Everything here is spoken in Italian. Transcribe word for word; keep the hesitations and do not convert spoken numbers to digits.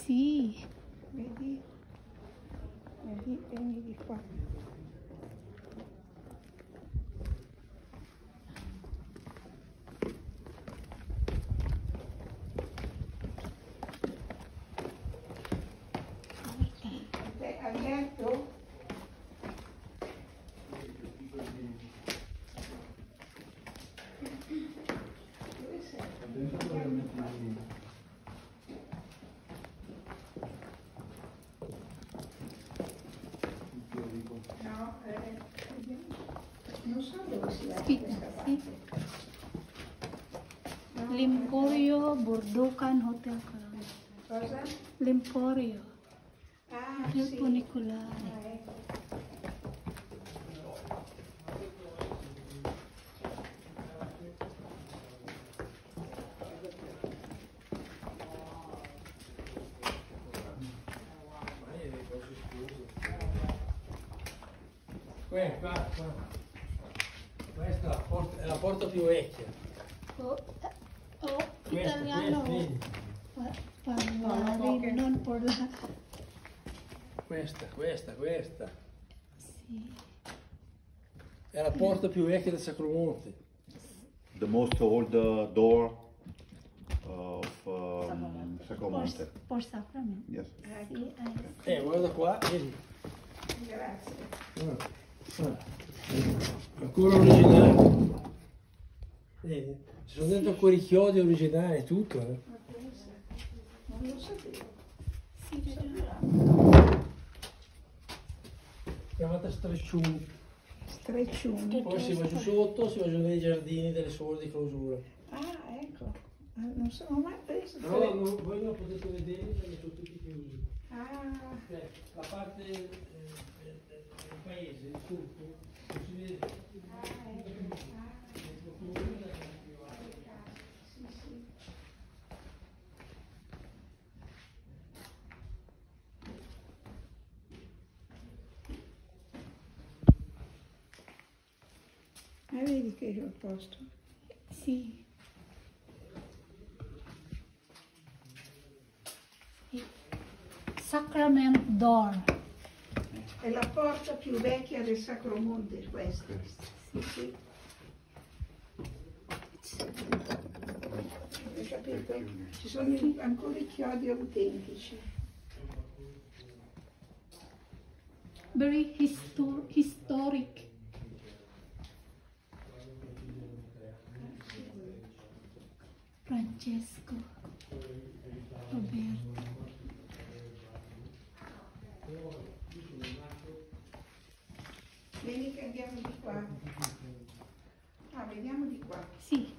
Sì. Vedi? Vedi? Vieni di qua. Hai letto? Dove sei? No, eh, non so dove si va questa parte. No, L'Emporio Bordokan Hotel Kalamba. cosa? L'Emporio. Ah, Il sì. funicolare. Ah, ecco. Qua, qua, qua. Questa è la porta, è la porta più vecchia. Oh, eh, oh Questa, italiano. questa, vedi? Pa- Parlare, non parlare. Questa, questa, questa. Sì. È la porta più vecchia del Sacromonte. The most old uh, door of um, Sacromonte. Por, por Sacramento. Yes. Sì, eh, Eh, guarda qua, vedi? Grazie. Ah, ah. Ancora originale. Vedi? Ci sono dentro ancora i chiodi originali, tutto. Eh. Ma pensa, non lo sapevo. sì, vediamo. Chiamata Strecciuni. Streccioni. Poi si va giù sotto, si va giù nei giardini delle suore di clausura. Ah, ecco. Ah, non sono mai preso. Però non- voi non potete vedere perché sono tutti chiusi. Ah, Cioè, la parte eh, del, del- del paese, il turco, non si vede. ah, ecco. Ah, sì, sì. Ah, vedi che io ho posto. Sì. Sì. Sacrament Door. È la porta più vecchia del Sacromonte questa. Sì, sì. Hai capito? Ci sono i- ancora i chiodi autentici. Very histo- historic. Francesco. Roberto. Vieni che andiamo di qua. Ah, vediamo di qua. Sì.